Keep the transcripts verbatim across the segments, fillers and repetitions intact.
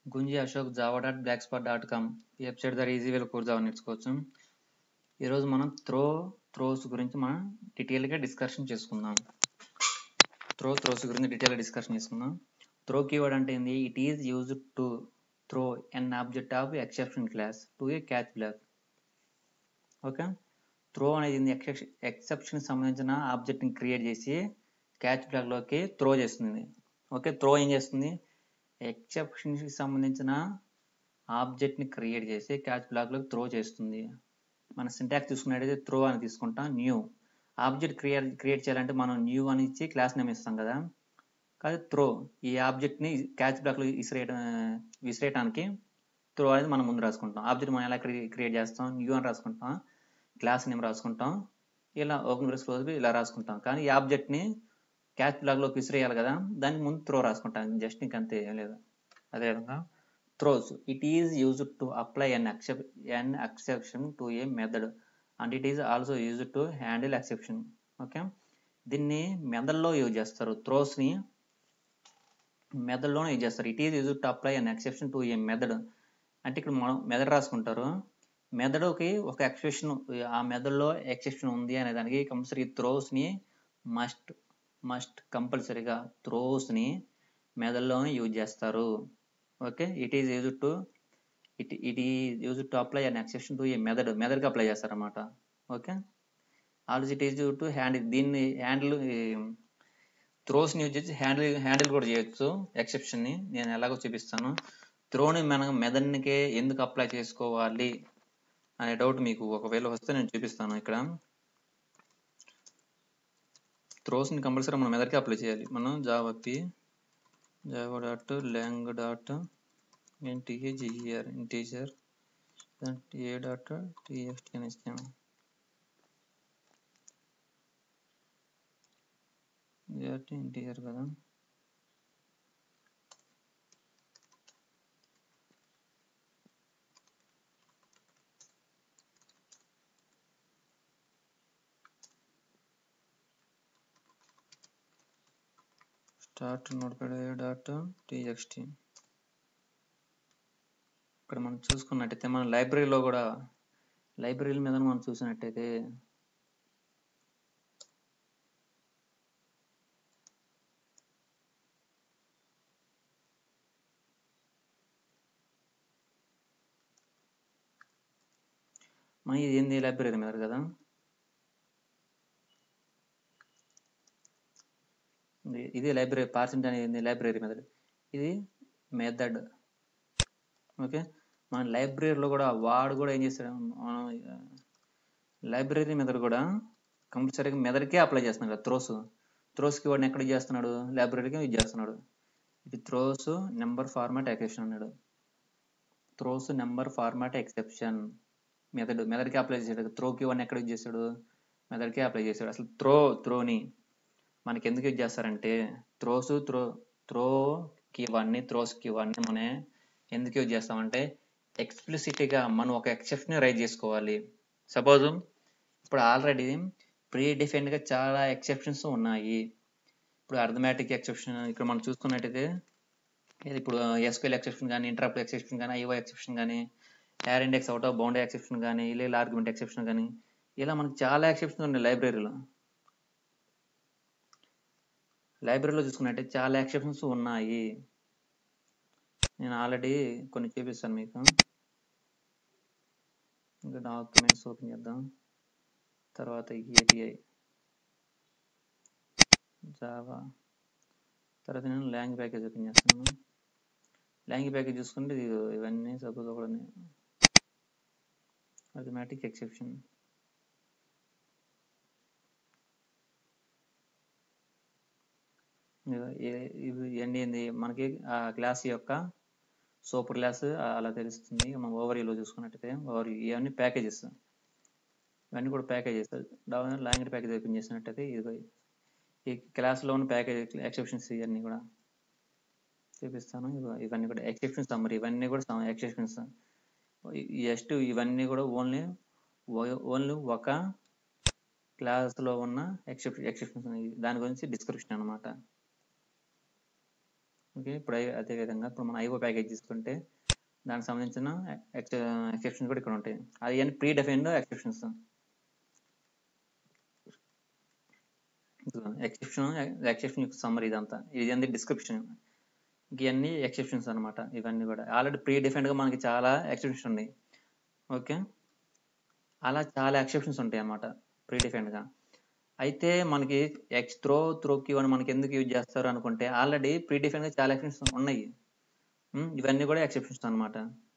గుంజి Ashok Java dot black spot dot com ఈ website ద్వారా easy వేలో కోర్స్ జావా నేర్చుకోవచ్చు. ఈరోజు మనం త్రో త్రోస్ గురించి మనం డీటెయిల్గా డిస్కషన్ చేసుకుందాం. త్రో త్రోస్ గురించి డీటెయిల్గా డిస్కషన్ చేసుకుందాం. త్రో కీవర్డ్ అంటే ఏంది? It is used to throw an object of exception class to a catch block. Okay, throw అనేది ఎక్సెప్షన్ ఎక్సెప్షన్ సంబంధించిన ఆబ్జెక్ట్ని క్రియేట్ చేసి క్యాచ్ బ్లాక్లోకి త్రో చేస్తుంది. ఓకే, త్రో ఏం చేస్తుంది? ఎక్సెప్షన్కి సంబంధించిన ఆబ్జెక్ట్ని క్రియేట్ చేసి క్యాచ్ బ్లాక్లోకి త్రో చేస్తుంది. మన సింటాక్స్ తీసుకున్నట్టయితే త్రో అని తీసుకుంటాం. న్యూ ఆబ్జెక్ట్ క్రియేట్ క్రియేట్ చేయాలంటే మనం న్యూ అని ఇచ్చి క్లాస్ నేమ్ ఇస్తాం కదా. కాదు, త్రో ఈ ఆబ్జెక్ట్ని క్యాచ్ బ్లాక్లో విసిరేయడం విసిరేయడానికి త్రో అనేది మనం ముందు రాసుకుంటాం. ఆబ్జెక్ట్ మనం ఎలా క్రియేట్ చేస్తాం? న్యూ అని రాసుకుంటాం, క్లాస్ నేమ్ రాసుకుంటాం, ఇలా ఓపెన్ బ్రేస్ క్లోజ్ ఇలా రాసుకుంటాం. కానీ ఈ ఆబ్జెక్ట్ని క్యాచ్ బ్లాక్లోకి విసిరేయాలి కదా, దానికి ముందు త్రో రాసుకుంటాం. జస్ట్ ఇంకంతే, ఏం లేదు. అదేవిధంగా throws it is used to apply an excep an exception to a method and it is also used to handle exception. Okay, దీన్ని మెథడ్లో యూజ్ చేస్తారు. త్రోస్ని మెథడ్లోనే యూజ్ చేస్తారు. It is used to apply an exception to a method అంటే ఇక్కడ మనం method రాసుకుంటారు. మెథడ్కి ఒక ఎక్సెప్షన్, ఆ మెథడ్లో ఎక్సెప్షన్ ఉంది అనే దానికి కంపల్సరీ త్రోస్ని మస్ట్ మస్ట్ కంపల్సరీగా త్రోస్ని మెథడ్లోనే యూజ్ చేస్తారు. Okay, it is used to it it is used to apply an exception to a method మెథడ్కి అప్లై చేస్తారన్నమాట. Okay, also it is used to handle, దీన్ని హ్యాండిల్ త్రోస్ని యూజ్ చేసి హ్యాండిల్ హ్యాండిల్ కూడా చేయొచ్చు ఎక్సెప్షన్ని. నేను ఎలాగో చూపిస్తాను. త్రోని మనం మెథడ్కి ఎందుకు అప్లై చేసుకోవాలి అనే డౌట్ మీకు ఒకవేళ వస్తే నేను చూపిస్తాను. ఇక్కడ త్రోస్ని కంపల్సరీ మనం మెథడ్కి అప్లై చేయాలి. మనం Java P Java dot lang dot integer integer A dot TXT అని ఇస్తాము. ఇంటీజర్ కదా, start notepad A dot TXT. ఇక్కడ మనం చూసుకున్నట్టయితే మన లైబ్రరీలో కూడా లైబ్రరీల మీద మనం చూసినట్టయితే మన ఇది ఏంది లైబ్రరీ మీద కదా, ఇది లైబ్రరీ పార్సెంట్ అనేది లైబ్రరీ మెథడ్, ఇది మెథడ్. ఓకే, మన లైబ్రరీలో కూడా వాడు కూడా ఏం చేస్తాడు, మనం లైబ్రరీ మెథడ్ కూడా కంపల్సరీగా మెథడ్కే అప్లై చేస్తున్నాడు కదా. త్రోస్ త్రోస్కి వాడిని ఎక్కడ యూజ్ చేస్తున్నాడు? లైబ్రరీకి యూజ్ చేస్తున్నాడు. ఇది త్రోస్ నెంబర్ ఫార్మాట్ ఎక్సెప్షన్ అన్నాడు. Throws number format exception method మెథడ్కి అప్లై చేశాడు. త్రోకి వాడిని ఎక్కడ యూజ్ చేశాడు? మెథడ్కే అప్లై చేశాడు. అసలు త్రో త్రోని మనకి ఎందుకు యూజ్ చేస్తారంటే త్రోస్ త్రో త్రోకి వాడిని త్రోస్కి వాడిని మనం ఎందుకు యూజ్ చేస్తామంటే ఎక్స్ప్లిసిట్గా మనం ఒక ఎక్సెప్షన్ రైజ్ చేసుకోవాలి. సపోజ్ ఇప్పుడు ఆల్రెడీ ప్రీ డిఫైన్డ్గా చాలా ఎక్సెప్షన్స్ ఉన్నాయి. ఇప్పుడు అర్థమెటిక్ ఎక్సెప్షన్ ఇక్కడ మనం చూసుకున్నట్టయితే ఇప్పుడు ఎస్క్యూఎల్ ఎక్సెప్షన్ కానీ, ఇంటరప్ట్ ఎక్సెప్షన్ కానీ, ఐఓ ఎక్సెప్షన్ కానీ, array index out of boundary exception కానీ, ఇలా ఆర్గ్యుమెంట్ ఎక్సెప్షన్ కానీ, ఇలా మనకు చాలా ఎక్సెప్షన్స్ ఉన్నాయి లైబ్రరీలో. లైబ్రరీలో చూసుకున్నట్టయితే చాలా ఎక్సెప్షన్స్ ఉన్నాయి. నేను ఆల్రెడీ కొన్ని చూపిస్తాను మీకు. ఇంకా డాక్యుమెంట్స్ ఓపెన్ చేద్దాం. తర్వాత ఏపీఐ జావా, తర్వాత నేను లాంగ్వేజ్ ప్యాకేజ్ ఓపెన్ చేస్తాను. లాంగ్వేజ్ ప్యాకేజ్ చూసుకుంటే ఇవన్నీ సపోజ్ ఒక అర్థమెటిక్ ఎక్సెప్షన్, ఇవన్నీ ఏంది మనకి ఆ క్లాస్ యొక్క సూపర్ క్లాస్ అలా తెలుస్తుంది. మనం ఓవర్వ్యూలో చూసుకున్నట్టయితే ఓవర్ ఇవన్నీ ప్యాకేజెస్, ఇవన్నీ కూడా ప్యాకేజెస్. లాంగ్వేజ్ ప్యాకేజ్ ఓపెన్ చేసినట్టయితే ఇది ఈ క్లాస్లో ఉన్న ప్యాకేజ్ ఎక్సెప్షన్స్ ఇవన్నీ కూడా చూపిస్తాను. ఇవన్నీ కూడా ఎక్సెప్షన్స్ సమ్మరీ, ఇవన్నీ కూడా ఎక్సెప్షన్స్. జస్ట్ ఇవన్నీ కూడా ఓన్లీ ఓన్లీ ఒక క్లాస్లో ఉన్న ఎక్సెప్ ఎక్సెప్షన్స్ దాని గురించి డిస్క్రిప్షన్ అనమాట. ఓకే, ఇప్పుడు అదేవిధంగా ఇప్పుడు మన ఐఓ ప్యాకేజ్ తీసుకుంటే దానికి సంబంధించిన ఎక్సెప్షన్స్ కూడా ఇక్కడ ఉంటాయి. అది అని predefined exceptions. Exception exception summary ఇదంతా, ఇది అంతా డిస్క్రిప్షన్. ఇవన్నీ ఎక్సెప్షన్స్ అనమాట. ఇవన్నీ కూడా ఆల్రెడీ ప్రీ డిఫైన్డ్గా మనకి చాలా ఎక్సెప్షన్స్ ఉన్నాయి. ఓకే, అలా చాలా ఎక్సెప్షన్స్ ఉంటాయి అన్నమాట ప్రీ డిఫైన్డ్గా. అయితే మనకి ఎక్స్ త్రో త్రో క్యూ అని మనకి ఎందుకు యూజ్ చేస్తారు అనుకుంటే ఆల్రెడీ ప్రీ డిఫైన్డ్గా చాలా ఎక్సెప్షన్స్ ఉన్నాయి. ఇవన్నీ కూడా ఎక్సెప్షన్స్ అనమాట.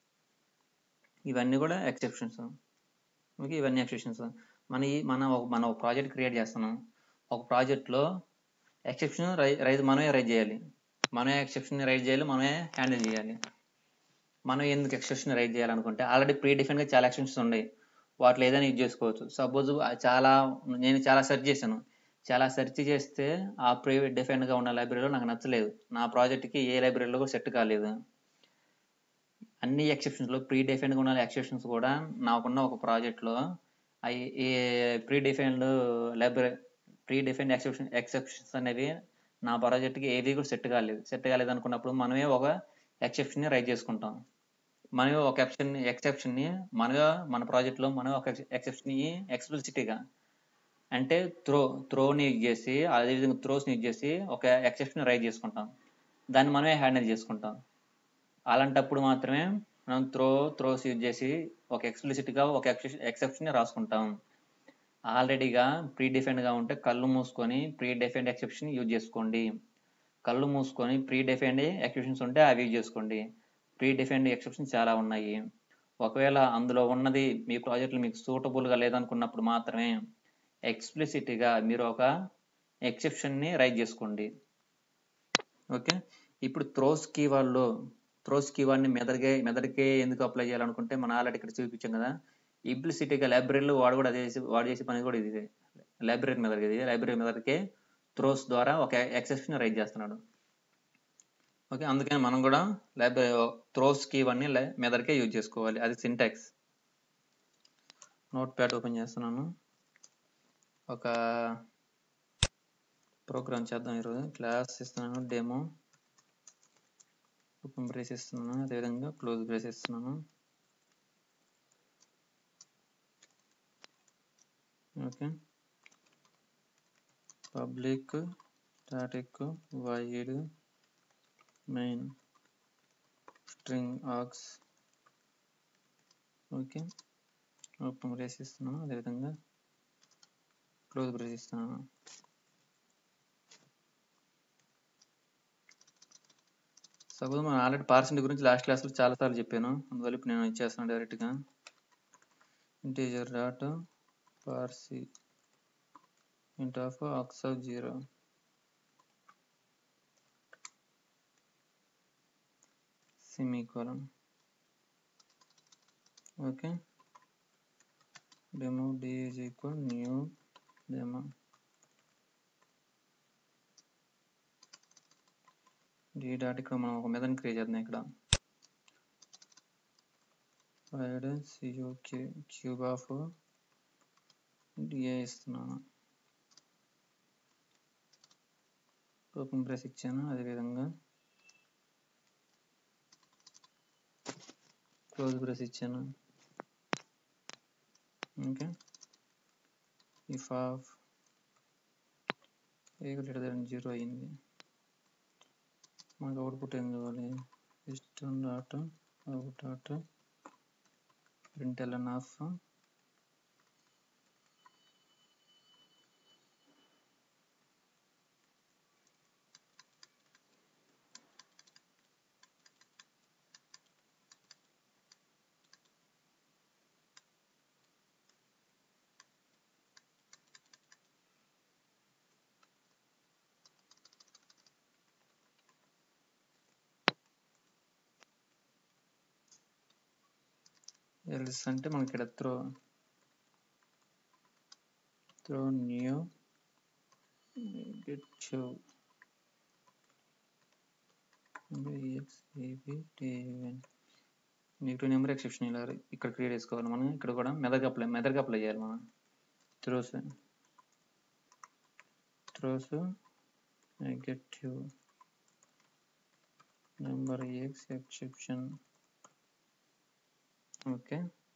ఇవన్నీ కూడా ఎక్సెప్షన్స్. ఓకే, ఇవన్నీ ఎక్సెప్షన్స్. మన మన మన ఒక ప్రాజెక్ట్ క్రియేట్ చేస్తున్నాం. ఒక ప్రాజెక్ట్లో ఎక్సెప్షన్ రై రైజ్ మనమే రైజ్ చేయాలి, మనమే ఎక్సెప్షన్ రైజ్ చేయాలి, మనమే హ్యాండిల్ చేయాలి. మనం ఎందుకు ఎక్సెప్షన్ రైజ్ చేయాలనుకుంటే ఆల్రెడీ ప్రీ డిఫైన్గా చాలా ఎక్సెప్షన్స్ ఉన్నాయి, వాటిలో ఏదైనా యూజ్ చేసుకోవచ్చు. సపోజ్ చాలా నేను చాలా సెర్చ్ చేశాను, చాలా సెర్చ్ చేస్తే ఆ ప్రీ డిఫైన్గా ఉన్న లైబ్రరీలో నాకు నచ్చలేదు, నా ప్రాజెక్ట్కి ఏ లైబ్రరీలో కూడా సెట్ కాలేదు. అన్ని ఎక్సెప్షన్స్లో ప్రీ డిఫైన్గా ఉన్న ఎక్సెప్షన్స్ కూడా నాకున్న ఒక ప్రాజెక్ట్లో అవి ఏ pre defined library pre defined exception exceptions అనేవి నా ప్రాజెక్ట్కి ఏవి కూడా సెట్ కాలేదు. సెట్ కాలేదు అనుకున్నప్పుడు మనమే ఒక ఎక్సెప్షన్ని రైజ్ చేసుకుంటాం. మనమే ఒక ఎక్సెప్షన్ ఎక్సెప్షన్ని మనగా మన ప్రాజెక్ట్లో మనం ఒక ఎక్సెప్షన్ని ఎక్స్ప్లిసిటీగా అంటే త్రో త్రోని యూజ్ చేసి, అదేవిధంగా త్రోస్ని యూజ్ చేసి ఒక ఎక్సెప్షన్ రైజ్ చేసుకుంటాం, దాన్ని మనమే హ్యాండిల్ చేసుకుంటాం. అలాంటప్పుడు మాత్రమే మనం త్రో త్రోస్ యూజ్ చేసి ఒక ఎక్స్ప్లిసిట్గా ఒక ఎక్సెప్షన్ని రాసుకుంటాం. ఆల్రెడీగా ప్రీ డిఫైన్డ్గా ఉంటే కళ్ళు మూసుకొని ప్రీ డిఫైన్డ్ ఎక్సెప్షన్ యూజ్ చేసుకోండి. కళ్ళు మూసుకొని ప్రీ డిఫైన్డ్ ఎక్సెప్షన్స్ ఉంటే అవి యూజ్ చేసుకోండి. ప్రీ డిఫైన్డ్ ఎక్సెప్షన్స్ చాలా ఉన్నాయి. ఒకవేళ అందులో ఉన్నది మీ ప్రాజెక్టులు మీకు సూటబుల్గా లేదనుకున్నప్పుడు మాత్రమే ఎక్స్ప్లిసిట్గా మీరు ఒక ఎక్సెప్షన్ని రైజ్ చేసుకోండి. ఓకే, ఇప్పుడు త్రోస్ కీవర్డ్లో త్రోస్ కీవర్డ్ని మెదడుకే మెదడుకే ఎందుకు అప్లై చేయాలనుకుంటే మనం ఆల్రెడీ ఇక్కడ చూపించాం కదా, ఇంప్లిసిటీగా లైబ్రరీలో వాడు కూడా అదే వాడు చేసే పని కూడా ఇది. లైబ్రరీ మెదడుకి ఇది లైబ్రరీ మెదడుకే త్రోస్ ద్వారా ఒక ఎక్సెప్షన్ రైజ్ చేస్తున్నాడు. ఓకే, అందుకని మనం కూడా లైబ్రరీ త్రోస్ కీవర్డ్ని మెదడుకే యూజ్ చేసుకోవాలి. అది సింటాక్స్. నోట్ ప్యాడ్ ఓపెన్ చేస్తున్నాను, ఒక ప్రోగ్రామ్ చేద్దాం ఈరోజు. క్లాస్ ఇస్తున్నాను, డెమో ఓపెన్ బ్రేస్ ఇస్తున్నాను, అదేవిధంగా క్లోజ్ బ్రేస్ ఇస్తున్నాను. Okay, public static void main string args. Okay, open brace ఇస్తున్నాను, అదేవిధంగా క్లోజ్ బ్రేస్ ఇస్తున్నాను. సపోజ్ మనం ఆల్రెడీ పార్సెంట్ గురించి లాస్ట్ క్లాస్లో చాలాసార్లు చెప్పాను, అందువల్ల ఇప్పుడు నేను ఇచ్చేస్తాను డైరెక్ట్గా. Integer dot parse int of args of zero semicolon. Okay, demo d is equal new demo d dot ఇక్కడ మనం ఒక మెథడ్ క్రియేట్ చేద్దాం. ఇక్కడ void cuq cube of da ఇస్తున్నాను, ఓపెన్ బ్రేస్ ఇచ్చాను, అదేవిధంగా క్లోజ్ బ్రేస్ ఇచ్చాను. Okay, if of a greater than zero అయింది, మనకు అవుట్పుట్ ఏం కావాలి, system dot out dot println of else అంటే మనకి ఇక్కడ throw throw new get show negative number exception ఇలా ఇక్కడ క్రియేట్ చేసుకోవాలి. మనం ఇక్కడ కూడా మెదక్ అప్లై మెదక్ అప్లై చేయాలి. మనం throws throws negative number ex exception. Okay,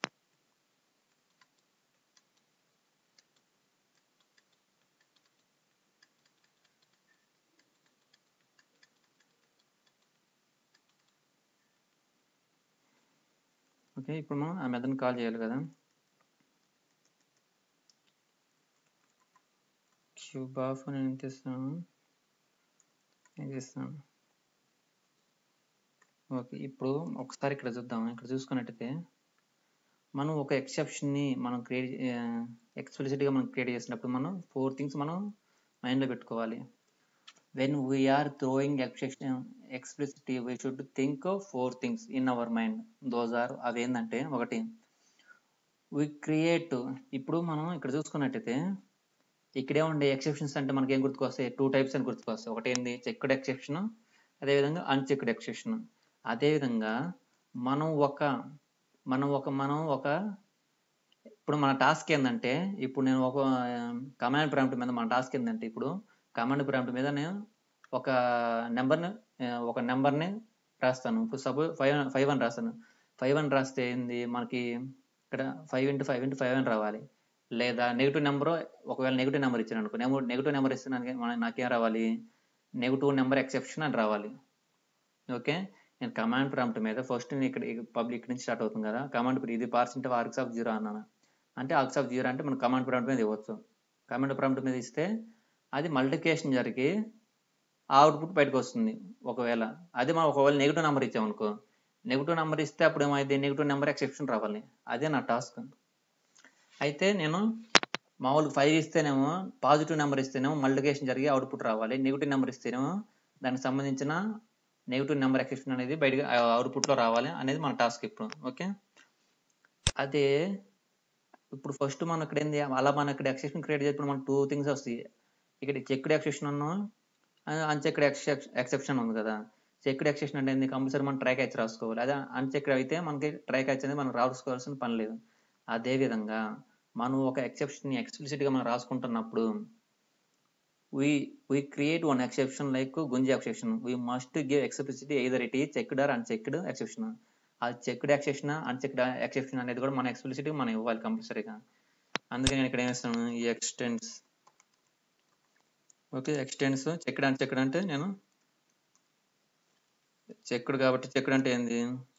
okay ఇప్పుడు మనం ఆ మెథడ్ని కాల్ చేయాలి కదా. క్యూబ్ ఆఫ్ నేను ఎంత ఇస్తాను, ఇది ఇస్తాను. ఓకే, ఇప్పుడు ఒకసారి ఇక్కడ చూద్దాం. ఇక్కడ చూసుకున్నట్టయితే మనం ఒక ఎక్సెప్షన్ని మనం క్రియేట్ ఎక్స్ప్లిసిట్గా మనం క్రియేట్ చేసినప్పుడు మనం ఫోర్ థింగ్స్ మనం మైండ్లో పెట్టుకోవాలి. When we are throwing exception explicitly we should think four things in our mind. Those are, అవి ఏంటంటే, ఒకటి వి క్రియేట్. ఇప్పుడు మనం ఇక్కడ చూసుకున్నట్టయితే ఇక్కడే ఉండే ఎక్సెప్షన్స్ అంటే మనకి ఏం గుర్తుకొస్తాయి, టూ టైప్స్ అని గుర్తుకొస్తాయి. ఒకటి ఏంది, చెక్డ్ ఎక్సెప్షన్, అదేవిధంగా అన్చెక్డ్ ఎక్సెప్షన్. అదేవిధంగా మనం ఒక మనం ఒక మనం ఒక ఇప్పుడు మన టాస్క్ ఏంటంటే, ఇప్పుడు నేను ఒక కమాండ్ ప్రాంప్ట్ మీద మన టాస్క్ ఏంటంటే ఇప్పుడు కమాండ్ ప్రాంప్ట్ మీద నేను ఒక నెంబర్ని ఒక నెంబర్ని రాస్తాను. ఇప్పుడు సపోజ్ ఫైవ్ ఫైవ్ అని రాస్తాను. ఫైవ్ అని రాస్తే ఏంది, మనకి ఇక్కడ five into five into five అని రావాలి. లేదా నెగిటివ్ నెంబర్, ఒకవేళ నెగిటివ్ నెంబర్ ఇచ్చాను అనుకో, నెగిటివ్ నెంబర్ ఇస్తే నాకు నాకేం రావాలి, నెగిటివ్ నెంబర్ ఎక్సెప్షన్ అని రావాలి. ఓకే, నేను కమాండ్ ప్రాంప్ట్ మీద ఫస్ట్ ఇక్కడ పబ్లిక్ నుంచి స్టార్ట్ అవుతుంది కదా. కమాండ్ ఇది parseInt of args of zero అన్నాను. అంటే ఆర్క్స్ ఆఫ్ జీరో అంటే మనం కమాండ్ ప్రాంప్ట్ మీద ఇవ్వచ్చు. కమాండ్ ప్రాంప్ట్ మీద ఇస్తే అది మల్టిప్లికేషన్ జరిగి అవుట్పుట్ బయటకు వస్తుంది. ఒకవేళ అదే మనం ఒకవేళ నెగిటివ్ నెంబర్ ఇచ్చామనుకో, నెగిటివ్ నెంబర్ ఇస్తే అప్పుడు ఏమైంది, నెగిటివ్ నెంబర్ ఎక్సెప్షన్ రావాలి. అదే నా టాస్క్. అయితే నేను మామూలు ఫైవ్ ఇస్తేనేమో, పాజిటివ్ నెంబర్ ఇస్తేనేమో మల్టిప్లికేషన్ జరిగి అవుట్పుట్ రావాలి. నెగిటివ్ నెంబర్ ఇస్తేనేమో దానికి సంబంధించిన నెగిటివ్ నెంబర్ ఎక్సెప్షన్ అనేది బయటకు అవుట్పుట్లో రావాలి అనేది మన టాస్క్ ఇప్పుడు. ఓకే, అదే ఇప్పుడు ఫస్ట్ మనం ఇక్కడ ఏంది, అలా మనం ఇక్కడ ఎక్సెప్షన్ క్రియేట్ చేసినప్పుడు మనకు టూ థింగ్స్ వస్తాయి. ఇక్కడ చెక్డ్ ఎక్సెప్షన్ అన్నా అన్చెక్డ్ ఎక్సెప్షన్ ఉంది కదా. చెక్డ్ ఎక్సెప్షన్ అంటే ఏంది, కంపల్సరీ మనం ట్రై క్యాచ్ రాసుకోవాలి. అదే అన్చెక్డ్ అయితే మనకి ట్రై క్యాచ్ అనేది మనం రాసుకోవాల్సిన పని లేదు. అదేవిధంగా మనం ఒక ఎక్సెప్షన్ ఎక్స్ప్లిసిట్గా మనం రాసుకుంటున్నప్పుడు we we create one exception like Gunji exception. We must give explicitly either it is checked or unchecked exception. ఆ చెక్డ్ ఎక్సెప్షన్ అన్చెక్డ్ ఎక్సెప్షన్ అనేది కూడా మన ఎక్స్ప్లిసిట్గా మనం ఇవ్వాలి కంపల్సరీగా. అందుకే నేను ఇక్కడ ఏం ఇస్తాను, ఈ extends. Okay, extends checked unchecked అంటే నేను చెక్డ్ కాబట్టి చెక్డ్ అంటే ఏంది,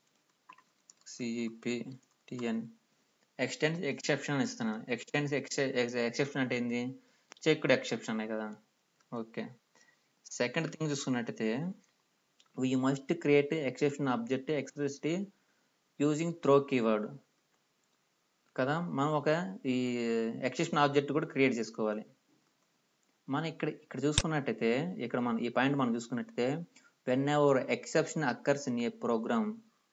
సిపిటిఎన్. ఎక్స్టెండ్స్ ఎక్సెప్షన్ ఇస్తున్నాను. ఎక్స్టెండ్స్ ఎక్సెప్షన్ అంటే ఏంది, చెక్డ్ ఎక్సెప్షన్ కదా. ఓకే, సెకండ్ థింగ్ చూసుకున్నట్టయితే we must create exception object explicitly using throw keyword కదా. మనం ఒక ఈ ఎక్సెప్షన్ ఆబ్జెక్ట్ కూడా క్రియేట్ చేసుకోవాలి. మనం ఇక్కడ ఇక్కడ చూసుకున్నట్టయితే ఇక్కడ మనం ఈ పాయింట్ మనం చూసుకున్నట్టయితే whenever exception occurs in a program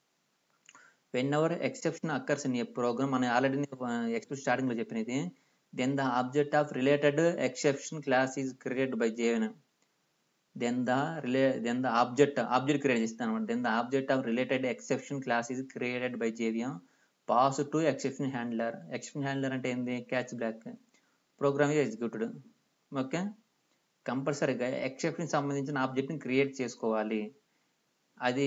whenever exception occurs in a program మనం ఆల్రెడీ ఎక్స్ప్లిసిట్ స్టార్టింగ్లో చెప్పినది. Then the object of related exception class is created by JVM. Then the relay then the object object create చేస్తాను అనమాట. Then the object of related exception class is created by JVM pass to exception handler. Exception handler అంటే ఏంది, catch block. Program is executed. Okay, కంపల్సరీగా exception సంబంధించిన ఆబ్జెక్ట్ని create చేసుకోవాలి. అది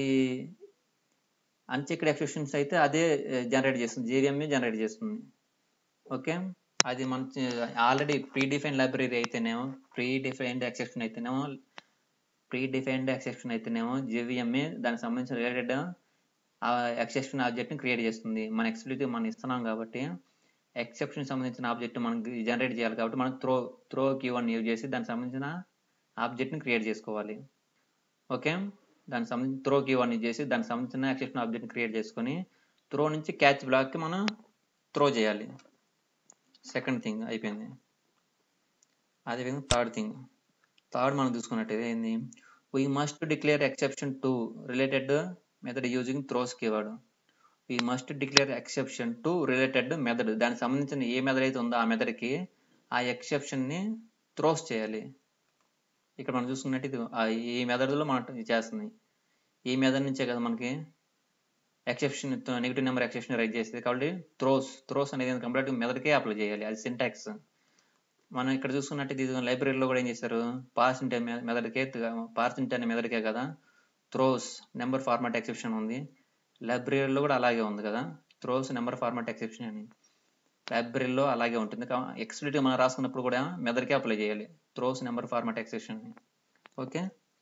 unchecked exceptions అయితే అదే జనరేట్ చేస్తుంది, జేవిఎంఏ జనరేట్ చేస్తుంది. ఓకే, అది మన ఆల్రెడీ ప్రీ డిఫైన్డ్ లైబ్రరీ అయితేనేమో, ప్రీ డిఫైన్డ్ ఎక్సెప్షన్ అయితేనేమో ప్రీ డిఫైన్డ్ ఎక్సెప్షన్ అయితేనేమో జేవిఎంఏ దానికి సంబంధించిన రిలేటెడ్ ఆ ఎక్సెప్షన్ ఆబ్జెక్ట్ని క్రియేట్ చేస్తుంది. మన ఎక్స్ప్లిసిటీ మనం ఇస్తున్నాం కాబట్టి ఎక్సెప్షన్ సంబంధించిన ఆబ్జెక్ట్ మనకి జనరేట్ చేయాలి కాబట్టి మనం త్రో త్రో కీవర్డ్ని యూజ్ చేసి దానికి సంబంధించిన ఆబ్జెక్ట్ని క్రియేట్ చేసుకోవాలి. ఓకే, దానికి సంబంధించిన త్రో కీవర్డ్ని చేసి దానికి సంబంధించిన ఎక్సెప్షన్ ఆబ్జెక్ట్ని క్రియేట్ చేసుకొని త్రో నుంచి క్యాచ్ బ్లాక్కి మనం త్రో చేయాలి. సెకండ్ థింగ్ అయిపోయింది. అదేవిధంగా థర్డ్ థింగ్ థర్డ్ మనం చూసుకున్నట్టయితే ఏంది, we must declare exception to related method using throws keyword. We must declare exception to related method. దానికి సంబంధించిన ఏ మెథడ్ అయితే ఉందో ఆ మెథడ్కి ఆ ఎక్సెప్షన్ని త్రోస్ చేయాలి. ఇక్కడ మనం చూసుకున్నట్టు ఇది ఈ మెథడ్లో మనం చేస్తుంది. ఈ మెథడ్ నుంచే కదా మనకి exception negative number exception write చేస్తుంది. కాబట్టి త్రోస్ త్రోస్ అనేది కంప్లీట్ మెథడ్కే అప్లై చేయాలి. అది సింటాక్స్. మనం ఇక్కడ చూసుకున్నట్టు ఇది లైబ్రరీలో కూడా ఏం చేశారు, పార్స్ ఇంట్ మెథడ్కే పార్స్ ఇంట్ అనే మెథడ్కే కదా త్రోస్ నెంబర్ ఫార్మాట్ ఎక్సెప్షన్ ఉంది. లైబ్రరీలో కూడా అలాగే ఉంది కదా, త్రోస్ నెంబర్ ఫార్మాట్ ఎక్సెప్షన్ అని. లైబ్రరీలో అలాగే ఉంటుంది. ఎక్స్ప్లిసిట్గా మనం రాసుకున్నప్పుడు కూడా మెథడ్కి అప్లై చేయాలి throws number format exception. Okay,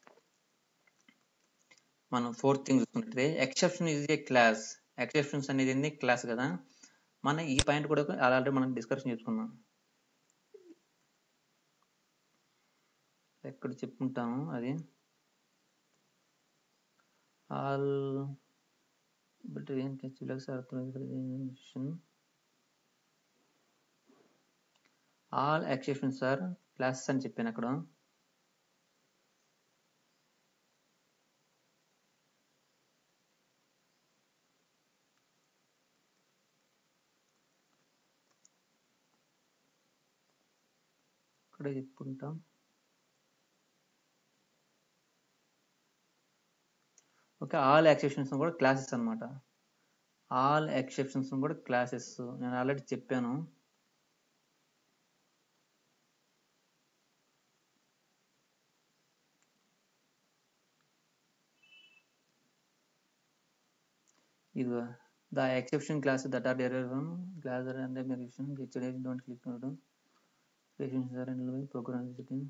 మనం ఫోర్త్ థింగ్ చూసుకుంటే exception is a class. Exceptions అనేది ఏంది, క్లాస్ కదా. మన ఈ పాయింట్ కూడా ఆల్రెడీ మనం డిస్కషన్ చేసుకున్నాం, ఎక్కడ చెప్పుకుంటాము అది. All but all exceptions are classes అని చెప్పాను అక్కడ. ఇక్కడ చెప్పుకుంటాం. ఓకే, ఆల్ ఎక్సెప్షన్స్ కూడా క్లాసెస్ అనమాట. ఆల్ ఎక్సెప్షన్స్ కూడా క్లాసెస్ నేను ఆల్రెడీ చెప్పాను. ఇది the exception class that are derived from class and the exception get don't click on exceptions are and program setting.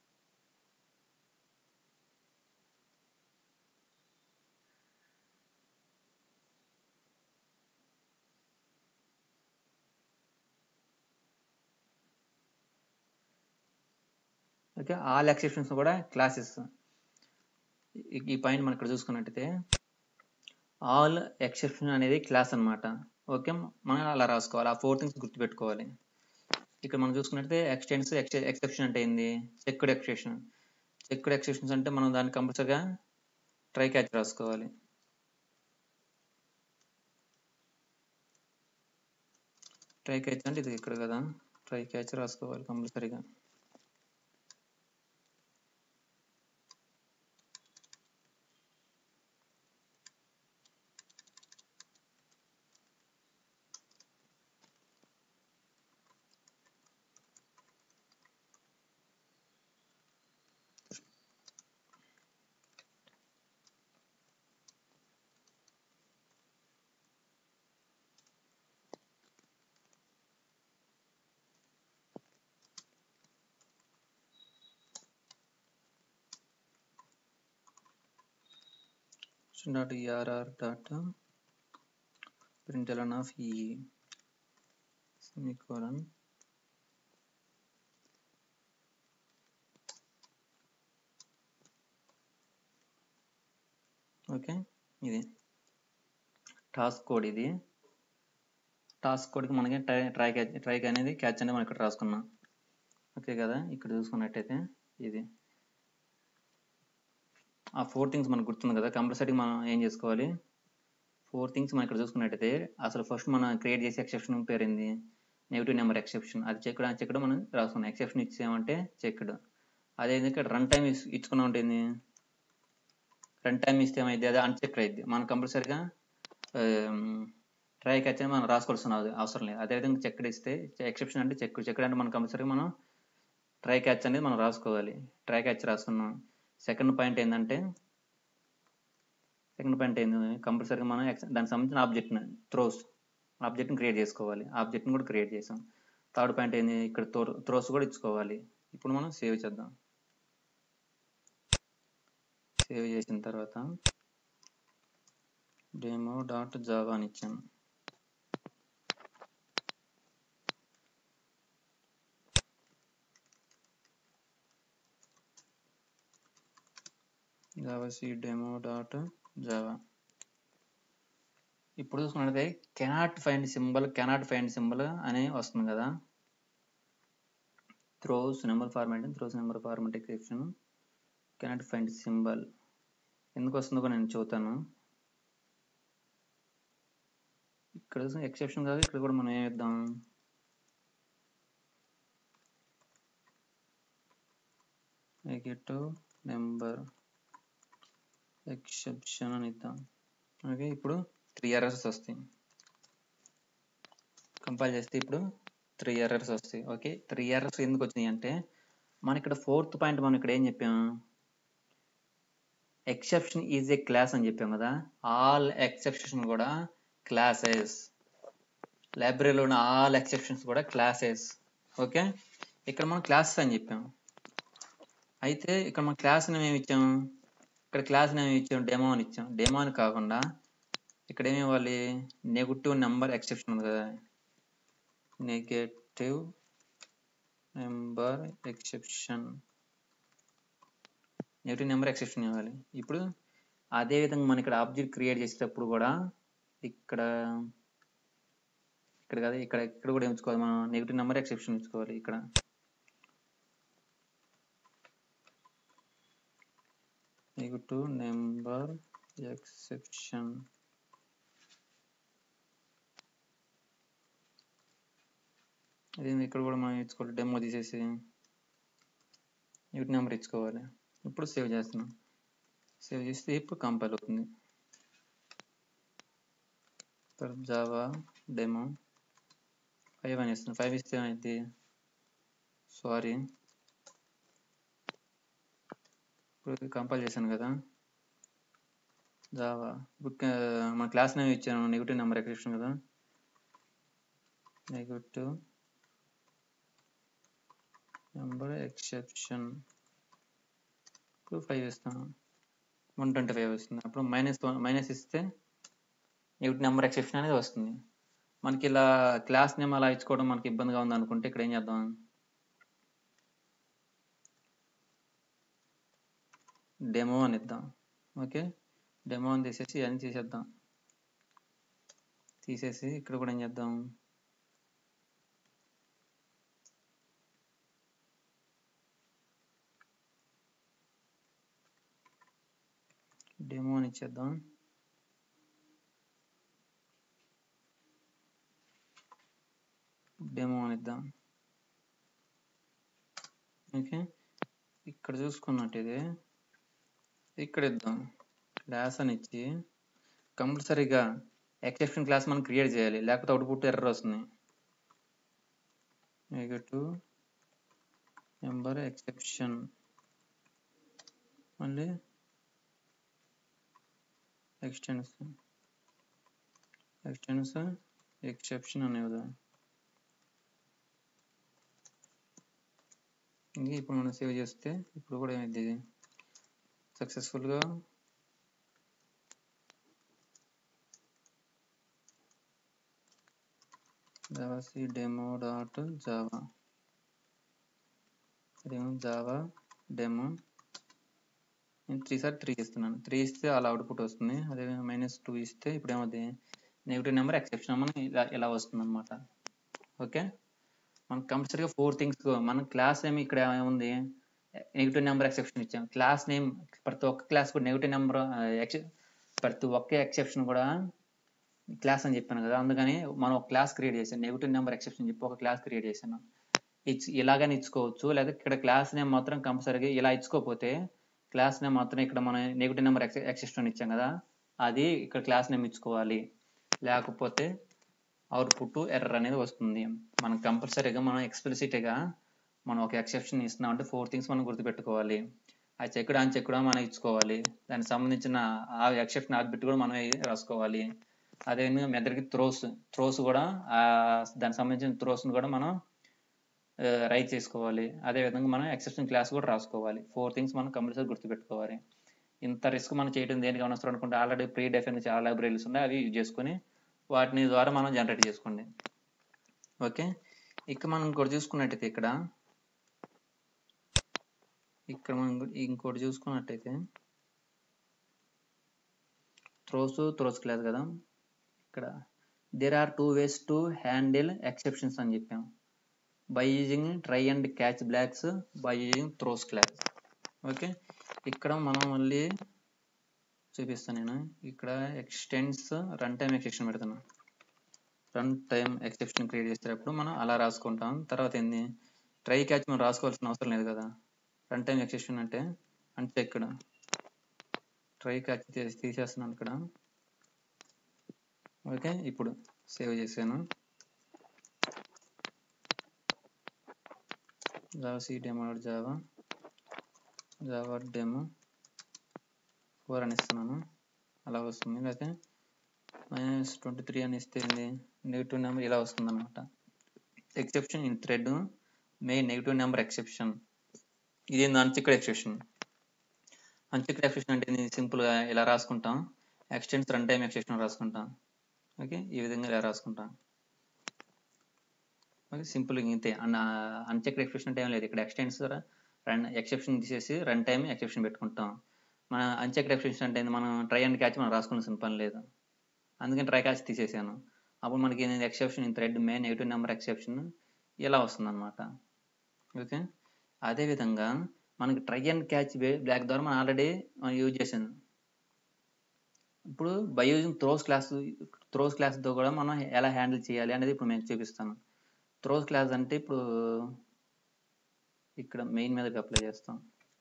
Okay, all exceptions కూడా classes. ఈ point మనం ఇక్కడ చూసుకున్నట్టయితే ఆల్ ఎక్సెప్షన్ అనేది క్లాస్ అనమాట. ఓకే, మనం అలా రాసుకోవాలి, ఆ ఫోర్ థింగ్స్ గుర్తుపెట్టుకోవాలి. ఇక్కడ మనం చూసుకున్నట్టయితే ఎక్స్టెన్స్ ఎక్సెప్షన్ అంటే ఏంది, చెక్డ్ ఎక్సెప్షన్. చెక్డ్ ఎక్సెప్షన్స్ అంటే మనం దాన్ని కంపల్సరిగా ట్రై క్యాచ్ రాసుకోవాలి. ట్రై క్యాచ్ అంటే ఇది ఇక్కడ కదా, ట్రై క్యాచ్ రాసుకోవాలి కంపల్సరీగా. dot err dot println of e semicolon. Okay, ఇది టాస్క్ కోడ్. ఇది టాస్క్ కోడ్కి మనకి ట్రై ట్రై క్యాచ్ ట్రై అనేది క్యాచ్ అనేది మనం ఇక్కడ రాసుకున్నాం. ఓకే కదా, ఇక్కడ చూసుకున్నట్టయితే ఇది ఆ ఫోర్ థింగ్స్ మనకు గుర్తుంది కదా. కంపల్సరీ మనం ఏం చేసుకోవాలి, ఫోర్ థింగ్స్ మనం ఇక్కడ చూసుకున్నట్టయితే అసలు ఫస్ట్ మనం క్రియేట్ చేసే ఎక్సెప్షన్ పేరు ఏంది, నెగిటివ్ నెంబర్ ఎక్సెప్షన్. అది చెక్డ్ అని చెక్డ్ మనం రాసుకున్నాం. ఎక్సెప్షన్ ఇచ్చామంటే చెక్డ్. అదే ఇక్కడ రన్ టైం ఇచ్చుకున్నా ఉంటుంది, రన్ టైం ఇస్తే ఏమైంది, అదే అన్చెక్డ్ అయింది. మనం కంపల్సరీగా ట్రై క్యాచ్ అని మనం రాసుకోవాల్సిన అవసరం లేదు. అదేవిధంగా చెక్డ్ ఇస్తే ఎక్సెప్షన్ అంటే చెక్డ్. చెక్డ్ అంటే మనం కంపల్సరీగా మనం ట్రై క్యాచ్ అనేది మనం రాసుకోవాలి. ట్రై క్యాచ్ రాసుకున్నాం. సెకండ్ పాయింట్ ఏంటంటే సెకండ్ పాయింట్ ఏంది, కంపల్సరీగా మనం దానికి సంబంధించిన ఆబ్జెక్ట్ని త్రోస్ ఆబ్జెక్ట్ని క్రియేట్ చేసుకోవాలి. ఆబ్జెక్ట్ని కూడా క్రియేట్ చేసాం. థర్డ్ పాయింట్ ఏంది, ఇక్కడ త్రోస్ కూడా ఇచ్చుకోవాలి. ఇప్పుడు మనం సేవ్ చేద్దాం. సేవ్ చేసిన తర్వాత డెమో డాట్ జావా అని ఇచ్చాను. Javac demo dot java. ఇప్పుడు చూసుకున్నట్లయితే cannot find symbol cannot find symbol అని వస్తుంది కదా. Throws number format throws number format exception cannot find symbol ఎందుకు వస్తుందో నేను చూస్తాను. ఇక్కడ ఎక్సెప్షన్ కాదు, ఇక్కడ కూడా మనం ఏం ఇద్దాం, నెగటివ్ నెంబర్ ఎక్సెప్షన్ అని ఇద్దాం. ఓకే, ఇప్పుడు త్రీ ఎర్రర్స్ వస్తాయి. కంపైల్ చేస్తే ఇప్పుడు త్రీ ఎర్రర్స్ వస్తాయి. ఓకే, త్రీ ఎర్రర్స్ ఎందుకు వచ్చినాయి అంటే మన ఇక్కడ ఫోర్త్ పాయింట్ మనం ఇక్కడ ఏం చెప్పాము, ఎక్సెప్షన్ ఈజ్ ఏ క్లాస్ అని చెప్పాం కదా, ఆల్ ఎక్సెప్షన్ కూడా క్లాసెస్. లైబ్రరీలో ఉన్న ఆల్ ఎక్సెప్షన్స్ కూడా క్లాసెస్. ఓకే, ఇక్కడ మనం క్లాసెస్ అని చెప్పాం. అయితే ఇక్కడ మన క్లాస్ నేమ్ ఏమి ఇచ్చాం, ఇక్కడ క్లాస్ నేమ్ ఇచ్చాం డెమో అని ఇచ్చాం. డెమో అని కాకుండా ఇక్కడ ఏమి ఇవ్వాలి, నెగటివ్ నెంబర్ ఎక్సెప్షన్ ఉంది కదా, negative number exception, negative number exception ఇవ్వాలి. ఇప్పుడు అదే విధంగా మనం ఇక్కడ ఆబ్జెక్ట్ క్రియేట్ చేసేటప్పుడు కూడా ఇక్కడ ఇక్కడ కదా ఇక్కడ ఇక్కడ కూడా ఎంచుకోవాలి, మనం నెగటివ్ నెంబర్ ఎక్సెప్షన్ ఎంచుకోవాలి. ఇక్కడ నెగటివ్ నెంబర్ ఎక్సెప్షన్, అదే ఇక్కడ కూడా మనం ఇచ్చుకోవాలి. డెమో తీసేసి నెగటివ్ నెంబర్ ఇచ్చుకోవాలి. ఇప్పుడు సేవ్ చేస్తున్నాం. సేవ్ చేస్తే ఇప్పుడు కంపైల్ అవుతుంది. తర్వాత జావా డెమో ఫైవ్ అని ఇస్తున్నాం. ఫైవ్ ఇస్తే ఏమైంది, సారీ ఇప్పుడు కంపైల్ చేశాను కదా జావా. ఇప్పుడు మన క్లాస్ నేమ్ ఇచ్చాను నెగటివ్ నెంబర్ ఎక్సెప్షన్ కదా, నెగటివ్ నెంబర్ ఎక్సెప్షన్. ఇప్పుడు ఫైవ్ ఇస్తాను, వన్ ట్వంటీ ఫైవ్ వస్తుంది. అప్పుడు మైనస్ మైనస్ ఇస్తే నెగటివ్ నెంబర్ ఎక్సెప్షన్ అనేది వస్తుంది. మనకి ఇలా క్లాస్ నేమ్ అలా ఇచ్చుకోవడం మనకి ఇబ్బందిగా ఉంది అనుకుంటే ఇక్కడ ఏం చేద్దాం, డెమో అని ఇద్దాం. ఓకే, డెమో అని తీసేసి అని తీసేద్దాం. తీసేసి ఇక్కడ కూడా ఏం చేద్దాం, డెమో అని ఇచ్చేద్దాం. డెమో అని ఇద్దాం. ఓకే, ఇక్కడ చూసుకున్నట్టయితే ఇక్కడ ఇద్దాం క్లాస్ అని ఇచ్చి కంపల్సరీగా ఎక్సెప్షన్ క్లాస్ మనం క్రియేట్ చేయాలి, లేకపోతే అవుట్పుట్ ఎర్రర్ వస్తుంది. నెగటివ్ నెంబర్ ఎక్సెప్షన్, మళ్ళీ ఎక్స్టెన్స్ ఎక్స్టెన్స్ ఎక్సెప్షన్ అనే కదా. ఇంకా ఇప్పుడు మనం సేవ్ చేస్తే ఇప్పుడు కూడా ఏమైంది, సక్సెస్ఫుల్గా javac demo dot java demo java demo. నేను త్రీ సార్ త్రీ ఇస్తున్నాను. త్రీ ఇస్తే అలా అవుట్పుట్ వస్తుంది. అదే మైనస్ టూ ఇస్తే ఇప్పుడు ఏమవుతుంది, నెగిటివ్ నెంబర్ ఎక్సెప్షన్ మనం ఇలా ఇలా వస్తుంది అనమాట. ఓకే, మనం కంపల్సరీగా ఫోర్ థింగ్స్. మన క్లాస్ నేమ్ ఇక్కడ ఏముంది, నెగిటివ్ నెంబర్ ఎక్సెప్షన్ ఇచ్చాం. క్లాస్ నేమ్ ప్రతి ఒక్క క్లాస్ కూడా నెగిటివ్ నెంబర్ ప్రతి ఒక్క ఎక్సెప్షన్ కూడా క్లాస్ అని చెప్పాను కదా, అందుకని మనం ఒక క్లాస్ క్రియేట్ చేసాను, నెగిటివ్ నెంబర్ ఎక్సెప్షన్ చెప్పి ఒక క్లాస్ క్రియేట్ చేశాను. ఇచ్చి ఇలాగని ఇచ్చుకోవచ్చు, లేదా ఇక్కడ క్లాస్ నేమ్ మాత్రం కంపల్సరీగా ఇలా ఇచ్చుకోకపోతే క్లాస్ నేమ్ మాత్రం ఇక్కడ మనం నెగిటివ్ నెంబర్ ఎక్సెప్షన్ ఇచ్చాం కదా, అది ఇక్కడ క్లాస్ నేమ్ ఇచ్చుకోవాలి, లేకపోతే అవుట్పుట్ ఎర్రర్ అనేది వస్తుంది. మనం కంపల్సరీగా మనం ఎక్స్ప్లిసిట్గా మనం ఒక ఎక్సెప్షన్ ఇస్తున్నాం అంటే ఫోర్ థింగ్స్ మనం గుర్తుపెట్టుకోవాలి. ఆ చెక్కుడు అని చెక్కుడా మనం ఇచ్చుకోవాలి, దానికి సంబంధించిన ఆ ఎక్సెప్షన్ ఆర్బిట్ కూడా మనం రాసుకోవాలి. అదేవిధంగా మెదడుకి త్రోస్ త్రోస్ కూడా దానికి సంబంధించిన త్రోస్ని కూడా మనం రైట్ చేసుకోవాలి. అదేవిధంగా మనం ఎక్సెప్షన్ క్లాస్ కూడా రాసుకోవాలి. ఫోర్ థింగ్స్ మనం కంపల్సరీ గుర్తుపెట్టుకోవాలి. ఇంత రిస్క్ మనం చేయడం దేనికి అవసరం అనుకుంటే ఆల్రెడీ ప్రీ డెఫైన్ చాలా లైబ్రరీస్ ఉన్నాయి, అవి యూజ్ చేసుకొని వాటిని ద్వారా మనం జనరేట్ చేసుకోండి. ఓకే, ఇక మనం ఇంకోటి చూసుకున్నట్టయితే ఇక్కడ ఇక్కడ మనం ఇంకోటి చూసుకున్నట్టయితే త్రోస్ త్రోస్ క్లాస్ కదా, ఇక్కడ there are two ways to handle exceptions అని చెప్పాం, by using try and catch blocks, by using throws class. Okay, ఇక్కడ మనం మళ్ళీ చూపిస్తాను. నేను ఇక్కడ ఎక్స్టెండ్స్ రన్ టైమ్ ఎక్సెప్షన్ పెడతాను. రన్ టైమ్ ఎక్సెప్షన్ క్రియేట్ చేసేటప్పుడు మనం అలా రాసుకుంటాం. తర్వాత ఏంది, ట్రై క్యాచ్ మనం రాసుకోవాల్సిన అవసరం లేదు కదా. రన్ టైమ్ ఎక్సెప్షన్ అంటే అంటే ఇక్కడ ట్రై క్యాచ్ తీసేస్తున్నాను ఇక్కడ. ఓకే, ఇప్పుడు సేవ్ చేశాను. Javac demo java java demo four అని ఇస్తున్నాను, అలా వస్తుంది. లేకపోతే మైనస్ ట్వంటీ త్రీ అని ఇస్తే నెగిటివ్ నెంబర్ ఇలా వస్తుంది అనమాట. Exception in thread main negative number exception. ఇది అన్చెక్డ్ ఎక్సెప్షన్. అన్చెక్డ్ ఎక్సెప్షన్ అంటే సింపుల్గా ఇలా రాసుకుంటాం, ఎక్స్టెండ్స్ రన్ టైమ్ ఎక్సెప్షన్ రాసుకుంటాం. ఓకే, ఈ విధంగా ఇలా రాసుకుంటాం. ఓకే, సింపుల్గా ఇంతే. అండ్ అన్చెక్డ్ ఎక్సెప్షన్ అంటే ఏం లేదు, ఇక్కడ ఎక్స్టెండ్స్ రన్ ఎక్సెప్షన్ తీసేసి రన్ టైమ్ ఎక్సెప్షన్ పెట్టుకుంటాం. మన అన్చెక్డ్ ఎక్సెప్షన్ అంటే మనం ట్రై అండ్ క్యాచ్ మనం రాసుకోవాల్సిన పని లేదు, అందుకని ట్రై క్యాచ్ తీసేసాను. అప్పుడు మనకి exception in thread main negative number exception ఇలా వస్తుంది అనమాట. ఓకే, అదేవిధంగా మనకి ట్రై అండ్ క్యాచ్ బ్లాక్ ద్వారా మనం ఆల్రెడీ మనం యూజ్ చేసాను. ఇప్పుడు by using throws class throws క్లాస్తో కూడా మనం ఎలా హ్యాండిల్ చేయాలి అనేది ఇప్పుడు నేను చూపిస్తాను. త్రోస్ క్లాస్ అంటే ఇప్పుడు ఇక్కడ మెయిన్ మీదకి అప్లై చేస్తాం.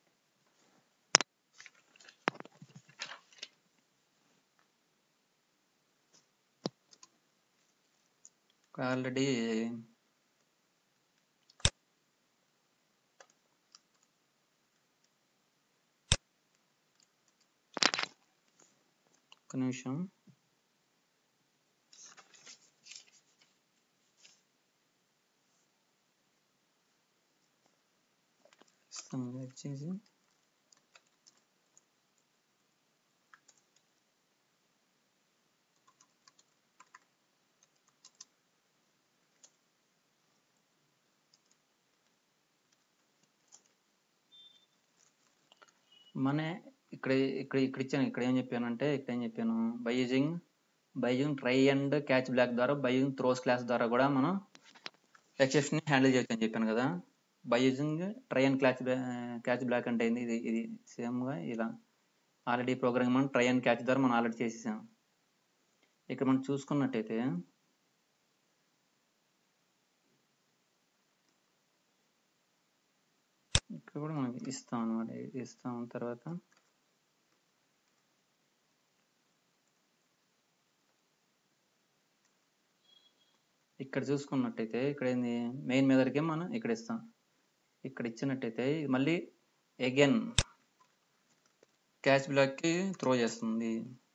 ఆల్రెడీ ఒక నిమిషం, వచ్చేసి మన ఇక్కడ ఇక్కడ ఇక్కడ ఇచ్చాను. ఇక్కడ ఏం చెప్పాను అంటే ఇక్కడ ఏం చెప్పాను by using by using try and catch block ద్వారా బై యూజింగ్ త్రోస్ క్లాస్ ద్వారా కూడా మనం ఎక్సెప్షన్ హ్యాండిల్ చేయొచ్చు అని చెప్పాను కదా. By using try and catch catch block అంటే ఇది ఇది సేమ్గా ఇలా ఆల్రెడీ ప్రోగ్రామ్ మనం ట్రై అండ్ క్యాచ్ ద్వారా మనం ఆల్రెడీ చేసేసాం. ఇక్కడ మనం చూసుకున్నట్టయితే ఇక్కడ కూడా మనం ఇస్తాం అనమాట. ఇస్తాం తర్వాత ఇక్కడ చూసుకున్నట్టయితే ఇక్కడ ఏంది మెయిన్ మెథడ్కి మనం ఇక్కడ ఇస్తాం. ఇక్కడ ఇచ్చినట్టయితే మళ్ళీ అగైన్ క్యాచ్ బ్లాక్కి త్రో చేస్తుంది.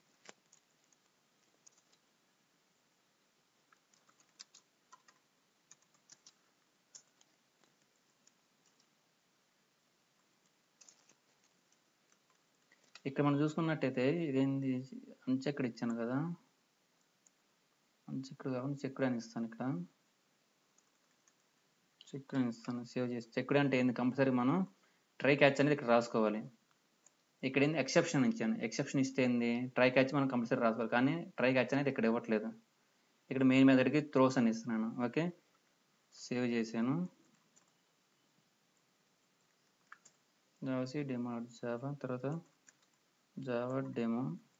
ఇక్కడ మనం చూసుకున్నట్టయితే ఇదేంది అన్చెక్డ్ ఇచ్చాను కదా, అన్చెక్డ్ కాకుండా చెక్డ్ అని ఇస్తాను. ఇక్కడ చెక్డ్ అని ఇస్తాను, సేవ్ చేసి. చెక్డ్ అంటే ఏంది కంపల్సరీ మనం ట్రై క్యాచ్ అనేది ఇక్కడ రాసుకోవాలి. ఇక్కడ ఏంది ఎక్సెప్షన్ ఇచ్చాను, ఎక్సెప్షన్ ఇస్తే ఏంది ట్రై క్యాచ్ మనం కంపల్సరీ రాసుకోవాలి, కానీ ట్రై క్యాచ్ అనేది ఇక్కడ ఇవ్వట్లేదు. ఇక్కడ మెయిన్ మెథడ్కి త్రోస్ అని ఇస్తున్నాను. ఓకే, సేవ్ చేశాను. జావా డెమో జావా తర్వాత జావా డెమో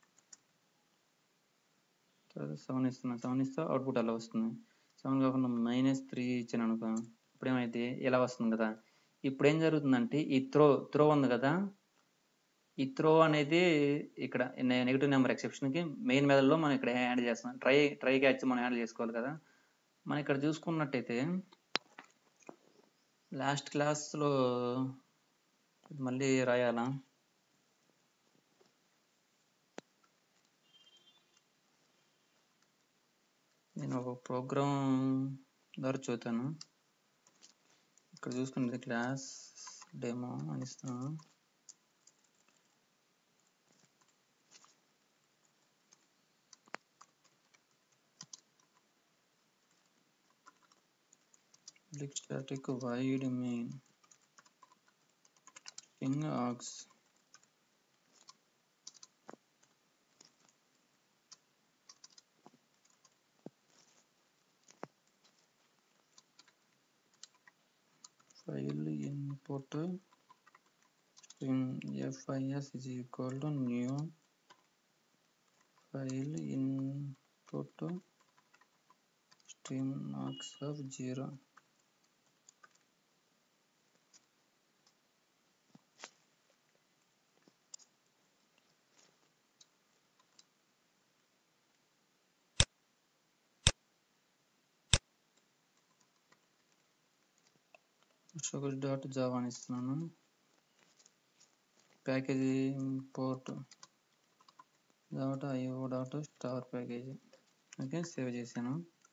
తర్వాత సెవెన్ ఇస్తున్నాను. సెవెన్ ఇస్తే అవుట్పుట్ అలా వస్తుంది. సెవెన్ కాకుండా మైనస్ త్రీ ఇచ్చాను అనుకో, ఇప్పుడు ఏమైతే ఇలా వస్తుంది కదా. ఇప్పుడు ఏం జరుగుతుందంటే ఈ త్రో త్రో ఉంది కదా, ఈ త్రో అనేది ఇక్కడ నెగిటివ్ నెంబర్ ఎక్సెప్షన్కి మెయిన్ మెథడ్లో మనం ఇక్కడ హ్యాండిల్ చేస్తున్నాం. ట్రై ట్రై క్యాచ్ మనం హ్యాండిల్ చేసుకోవాలి కదా. మనం ఇక్కడ చూసుకున్నట్టయితే లాస్ట్ క్లాస్లో మళ్ళీ రాయాలా, నేను ఒక ప్రోగ్రామ్ ద్వారా చూతాను. ఇక్కడ చూసుకుంటే క్లాస్ డెమో అని ఇస్తాను. Static void main string args file input string fis is equal to new file input string marks of zero. Ashok dot java అని ఇస్తున్నాను. Package import dot IO dot star package. Okay, save చేశాను.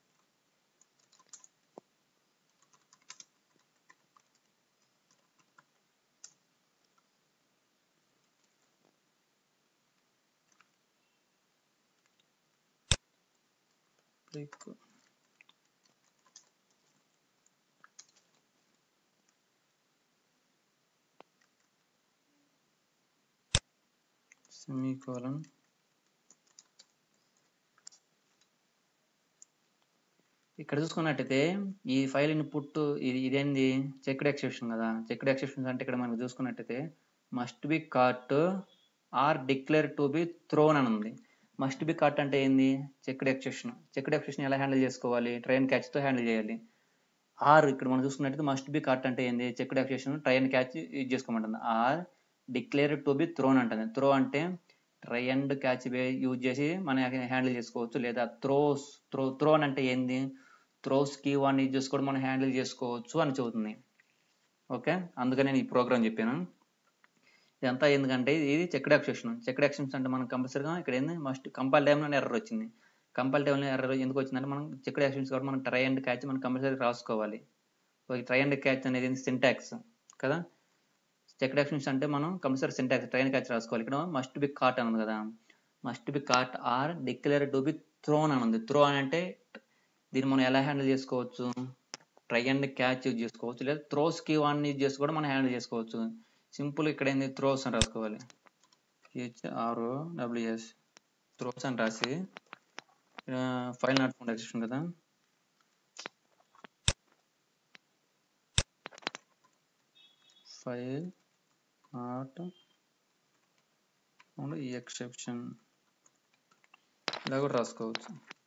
Click semicolon. ఇక్కడ చూసుకున్నట్టయితే ఈ file input ఇది ఇదేంది checked exception కదా. Checked exceptions అంటే ఇక్కడ మనం చూసుకున్నట్టయితే must be caught or declare to be thrown అని ఉంది. మస్ట్ బి కాట్ అంటే ఏంది చెక్డ్ ఎక్సెప్షన్. చెక్డ్ ఎక్సెప్షన్ ఎలా హ్యాండిల్ చేసుకోవాలి, ట్రైన్ క్యాచ్ తో హ్యాండిల్ చేయాలి. ఆర్ ఇక్కడ మనం చూసుకున్నట్టయితే మస్ట్ బి కాట్ అంటే ఏంది checked exception train catch use చేసుకోమంటుంది. Or declare to be thrown అంటుంది. త్రో అంటే ట్రై అండ్ క్యాచ్ యూజ్ చేసి మనం హ్యాండిల్ చేసుకోవచ్చు. లేదా త్రోస్ త్రో త్రోన్ అంటే ఏంది త్రోస్ కీ వన్ యూజ్ చేసి కూడా మనం హ్యాండిల్ చేసుకోవచ్చు అని చెబుతుంది. ఓకే, అందుకని నేను ఈ ప్రోగ్రామ్ చెప్పాను. ఇదంతా ఎందుకంటే ఇది చెక్డ్ ఎక్సెప్షన్. చెక్డ్ ఎక్సెప్షన్ అంటే మనం కంపల్సరీగా ఇక్కడ ఏంది మస్ట్ కంపైల్ టైంలో ఎర్రర్ వచ్చింది. కంపైల్ టైంలో ఎర్రర్ ఎందుకు వచ్చిందంటే మనం చెక్డ్ ఎక్సెప్షన్స్ కాబట్టి మనం ట్రై అండ్ క్యాచ్ మనం కంపల్సరీ రాసుకోవాలి. ట్రై అండ్ క్యాచ్ అనేది సింటాక్స్ కదా. చెక్డ్ ఎక్సెప్షన్స్ అంటే మనం compulsory syntax try and catch రాసుకోవాలి. ఇక్కడ మస్ట్ బి కాట్ అని ఉంది కదా. Must be caught or declare to be thrown అని ఉంది. త్రో అని అంటే దీన్ని మనం ఎలా హ్యాండిల్ చేసుకోవచ్చు, ట్రై అండ్ క్యాచ్ యూజ్ చేసుకోవచ్చు. లేదా త్రోస్ కీ వన్ యూజ్ చేసి కూడా మనం హ్యాండిల్ చేసుకోవచ్చు. సింపుల్ ఇక్కడ ఏంది త్రోస్ అని రాసుకోవాలి. హెచ్ఆర్ఓ డబ్ల్యూఎస్ త్రోస్ అని రాసి ఫైల్ నాట్ ఫౌండ్ ఎక్సెప్షన్ కదా. ఫైల్ నాట్ ఫౌండ్ ఎక్సెప్షన్ ఇలా కూడా రాసుకోవచ్చు.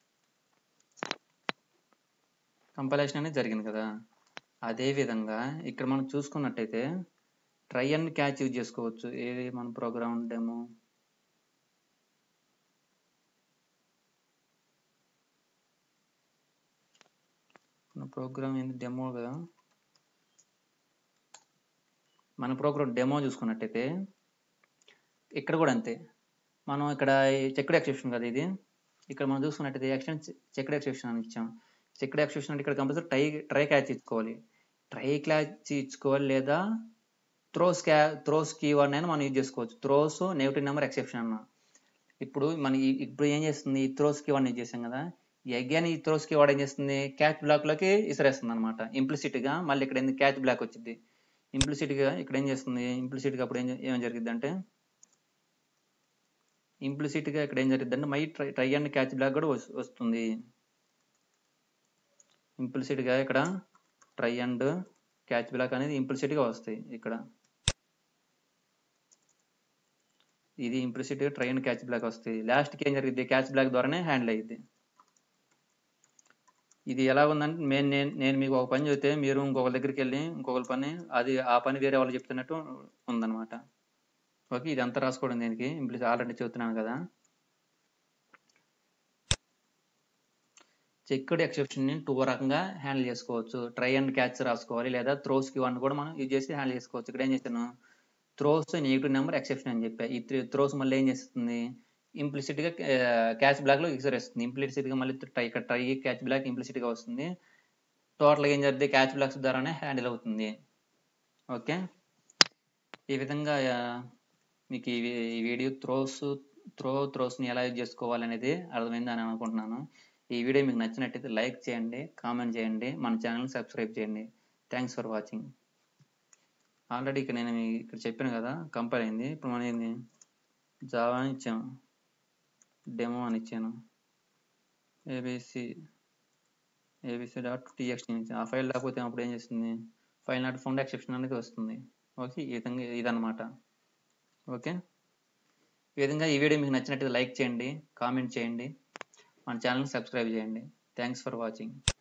కంపైలేషన్ అనేది జరిగింది కదా. అదే విధంగా ఇక్కడ మనం చూసుకున్నట్టయితే ట్రై అండ్ క్యాచ్ యూజ్ చేసుకోవచ్చు. ఏది మన ప్రోగ్రామ్ డెమో మన ప్రోగ్రామ్ ఏంది డెమో కదా. మన ప్రోగ్రామ్ డెమో చూసుకున్నట్టయితే ఇక్కడ కూడా అంతే. మనం ఇక్కడ చెక్డ్ ఎక్సెప్షన్ కదా ఇది. ఇక్కడ మనం చూసుకున్నట్టయితే ఎక్సెప్షన్ చెక్డ్ ఎక్సెప్షన్ అని ఇచ్చాం. చెక్డ్ ఎక్సెప్షన్ అంటే ఇక్కడ కంపల్సరీ ట్రై ట్రై క్యాచ్ ఇచ్చుకోవాలి. ట్రై క్యాచ్ ఇచ్చుకోవాలి లేదా త్రోస్ క్యా త్రోస్ కీ వన్ అయినా మనం యూజ్ చేసుకోవచ్చు. త్రోస్ నెగటివ్ నెంబర్ ఎక్సెప్షన్ అన్న. ఇప్పుడు మన ఇప్పుడు ఏం చేస్తుంది ఈ త్రోస్ కీ వన్ యూజ్ చేసాం కదా. అగైన్ ఈ త్రోస్ కీ వన్ ఏం చేస్తుంది క్యాచ్ బ్లాక్ లోకి ఇసిరేస్తుంది అనమాట. ఇంప్లిసిట్ గా మళ్ళీ ఇక్కడ ఏంది క్యాచ్ బ్లాక్ వచ్చింది. ఇంప్లిసిట్ గా ఇక్కడ ఏం చేస్తుంది ఇంప్లిసిట్ గా అప్పుడు ఏం ఏం జరిగింది అంటే ఇంప్లిసిట్ గా ఇక్కడ ఏం జరిగింది అంటే my try try and catch block కూడా వస్తుంది. ఇంప్లిసిట్ గా ఇక్కడ ట్రై అండ్ క్యాచ్ బ్లాక్ అనేది ఇంప్లిసిట్ గా వస్తాయి. ఇక్కడ ఇది ఇంప్లిసిట్ గా ట్రై అండ్ క్యాచ్ బ్లాక్ వస్తాయి. లాస్ట్ కి ఏం జరిగింది క్యాచ్ బ్లాక్ ద్వారానే హ్యాండిల్ అయ్యింది. ఇది ఎలా ఉందంటే నేను నేను నేను మీకు ఒక పని చెప్తే మీరు ఇంకొక దగ్గరికి వెళ్ళి ఇంకొకరి పని అది ఆ పని వేరే వాళ్ళు చెప్తున్నట్టు ఉందన్నమాట. ఓకే, ఇది అంతా రాసుకోవడం దీనికి ఇంప్లిసిట్ ఆల్రెడీ చెప్తున్నాను కదా. చెక్డ్ ఎక్సెప్షన్ ని టూ రకంగా హ్యాండిల్ చేసుకోవచ్చు. ట్రై అండ్ క్యాచ్ రాసుకోవాలి లేదా త్రోస్ కి వన్ కూడా మనం యూజ్ చేసి హ్యాండిల్ చేసుకోవచ్చు. ఇక్కడ ఏం చేశాను త్రోస్ నెగిటివ్ నెంబర్ ఎక్సెప్షన్ అని చెప్పా. ఈ త్రోస్ మళ్ళీ ఏం చేస్తుంది ఇంప్లిసిట్ గా క్యాచ్ బ్లాక్ లో ఇసిరేస్తుంది. ఇంప్లిసిట్ గా మళ్ళీ ట్రై ఇక్కడ ట్రై క్యాచ్ బ్లాక్ ఇంప్లిసిట్ గా వస్తుంది. టోటల్ ఏం జరిగింది క్యాచ్ బ్లాక్స్ ద్వారానే హ్యాండిల్ అవుతుంది. ఓకే, ఈ విధంగా మీకు ఈ వీడియో త్రోస్ త్రో త్రోస్ ని ఎలా యూజ్ చేసుకోవాలి అనేది అర్థమైంది అని అనుకుంటున్నాను. ఈ వీడియో మీకు నచ్చినట్టయితే లైక్ చేయండి, కామెంట్ చేయండి, మన ఛానల్ సబ్స్క్రైబ్ చేయండి. Thanks for watching. ఆల్రెడీ ఇక్కడ నేను ఇక్కడ చెప్పాను కదా కంపైల్ అయింది. ఇప్పుడు మనం ఏంది జావా అని ఇచ్చాము, డెమో అని ఇచ్చాను, ఏబిసి ఏబిసి డాట్ టీఎక్స్టీ నుంచి ఆ ఫైల్ లేకపోతే అప్పుడు ఏం చేస్తుంది ఫైల్ నాట్ ఫౌండ్ ఎక్సెప్షన్ అనేది వస్తుంది. ఓకే, ఈ విధంగా ఇదన్నమాట. ఓకే, ఈ విధంగా ఈ వీడియో మీకు నచ్చినట్టయితే లైక్ చేయండి, కామెంట్ చేయండి, మన ఛానల్ని సబ్స్క్రైబ్ చేయండి. Thanks for watching.